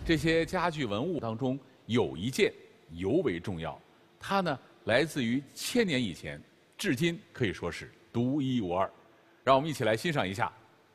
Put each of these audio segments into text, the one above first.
这些家具文物当中有一件尤为重要，它呢来自于1000年以前，至今可以说是独一无二。让我们一起来欣赏一下。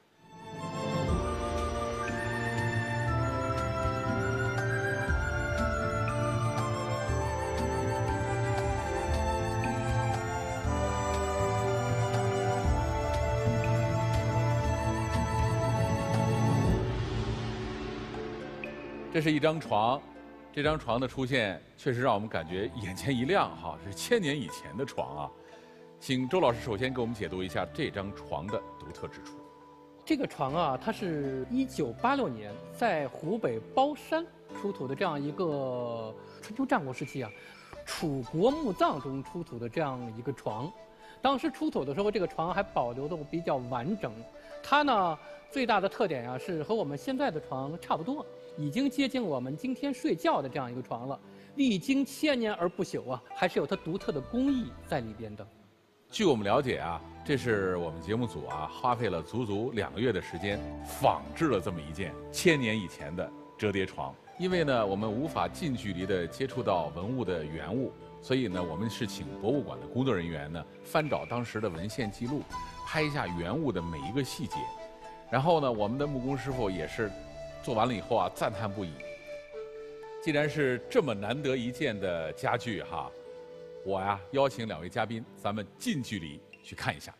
这是一张床，这张床的出现确实让我们感觉眼前一亮哈，是1000年以前的床啊。请周老师首先给我们解读一下这张床的独特之处。 这个床啊，它是1986年在湖北包山出土的这样一个春秋战国时期啊，楚国墓葬中出土的这样一个床。当时出土的时候，这个床还保留的比较完整。它呢最大的特点啊，是和我们现在的床差不多，已经接近我们今天睡觉的这样一个床了。历经1000年而不朽啊，还是有它独特的工艺在里边的。 据我们了解啊，这是我们节目组啊花费了足足2个月的时间仿制了这么一件1000年以前的折叠床。因为呢，我们无法近距离的接触到文物的原物，所以呢，我们是请博物馆的工作人员呢翻找当时的文献记录，拍下原物的每一个细节。然后呢，我们的木工师傅也是做完了以后啊赞叹不已。既然是这么难得一见的家具哈，我呀邀请2位嘉宾，咱们近距离去看一下。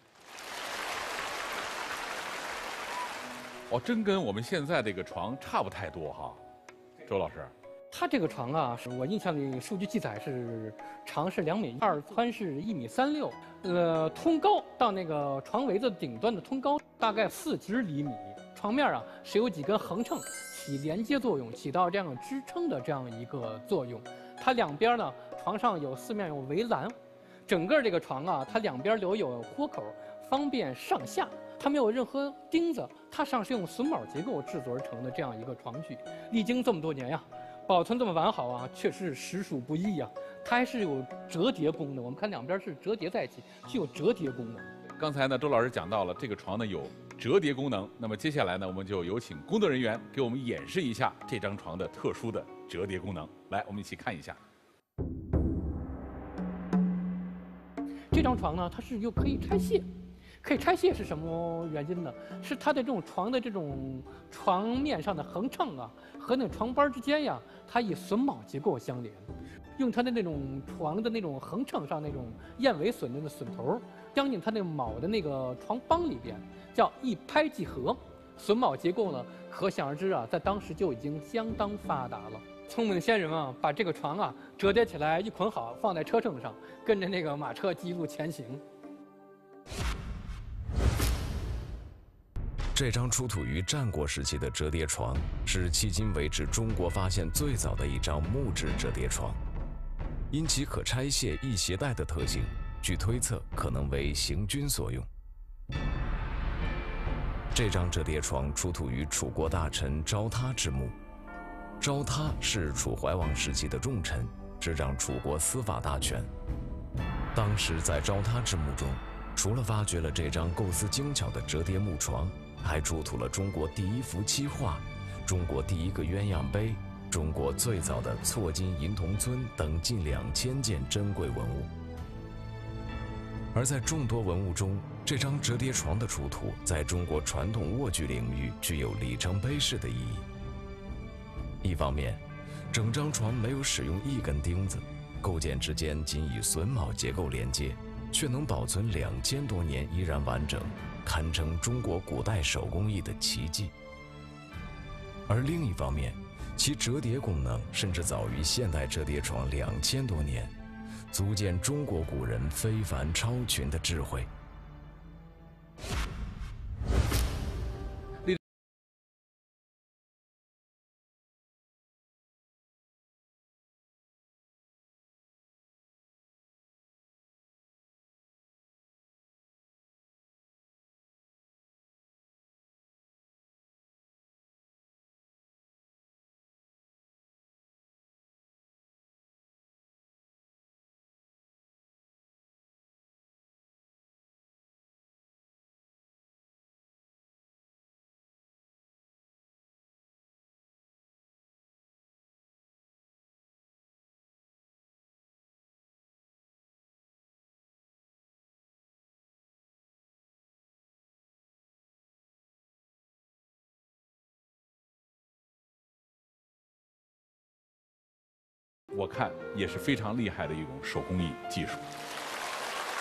哦，真跟我们现在这个床差不太多哈，周老师。 它这个床啊，是我印象里数据记载是长是2.2米，宽是1.36米，通高到那个床围子顶端的通高大概40厘米。床面啊是有几根横秤起连接作用，起到这样支撑的这样一个作用。它两边呢，床上4面有围栏，整个这个床啊，它两边留有豁口，方便上下。它没有任何钉子，它上是用榫卯结构制作而成的这样一个床具。历经这么多年呀，保存这么完好啊，确实实属不易呀。它还是有折叠功能，我们看两边是折叠在一起，具有折叠功能。 刚才呢，周老师讲到了这个床呢有折叠功能，那么接下来呢，我们就有请工作人员给我们演示一下这张床的特殊的折叠功能。来，我们一起看一下。 这张床呢，它是又可以拆卸。可以拆卸是什么原因呢？是它的这种床的这种床面上的横秤啊，和那个床板之间呀，它以榫卯结构相连，用它的那种床的那种横秤上那种燕尾榫的那榫头，将进它那个卯的那个床帮里边，叫一拍即合。榫卯结构呢，可想而知啊，在当时就已经相当发达了。聪明的先人啊，把这个床啊折叠起来一捆好，放在车秤上，跟着那个马车一路前行。 这张出土于战国时期的折叠床，是迄今为止中国发现最早的一张木质折叠床。因其可拆卸易携带的特性，据推测可能为行军所用。这张折叠床出土于楚国大臣昭他之墓。昭他是楚怀王时期的重臣，执掌楚国司法大权。当时在昭他之墓中，除了发掘了这张构思精巧的折叠木床，还出土了中国第1幅漆画、中国第1个鸳鸯杯、中国最早的错金银铜尊等近2000件珍贵文物。而在众多文物中，这张折叠床的出土，在中国传统卧具领域具有里程碑式的意义。一方面，整张床没有使用一根钉子，构件之间仅以榫卯结构连接，却能保存2000多年依然完整，堪称中国古代手工艺的奇迹。而另一方面，其折叠功能甚至早于现代折叠床2000多年，足见中国古人非凡超群的智慧。 我看也是非常厉害的一种手工艺技术。